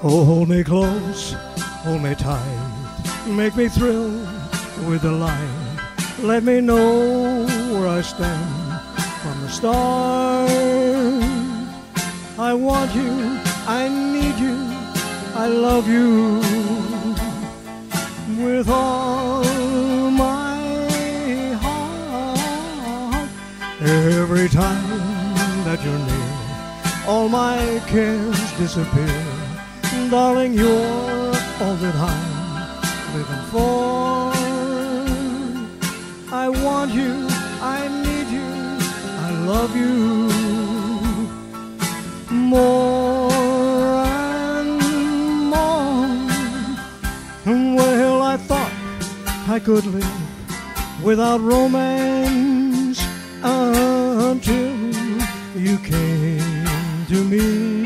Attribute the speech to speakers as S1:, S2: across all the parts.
S1: Oh, hold me close, hold me tight, make me thrill with delight. Let me know where I stand from the start. I want you, I need you, I love you with all my heart. Every time that you're near, all my cares disappear. Darling, you're all that I'm living for. I want you, I need you, I love you more and more. Well, I thought I could live without romance until you came to me.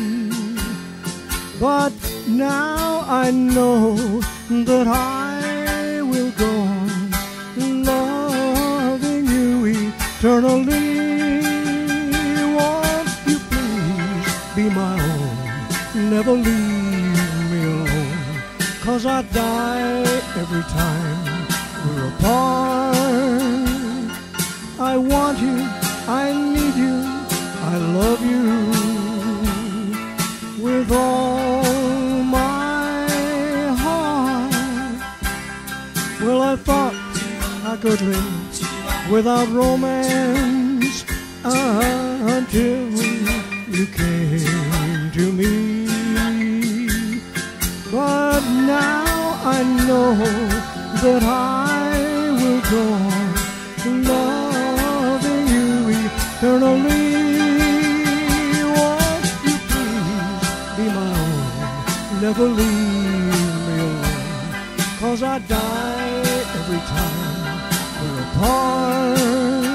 S1: But now I know that I will go on loving you eternally. Won't you please be my own, never leave me alone, 'cause I die every time we're apart. I want you, I need you, I love you with all my heart. Well, I thought I could live without romance until you came to me. But now I know that I will go on loving you eternally. Never leave me alone, 'cause I die every time we're apart.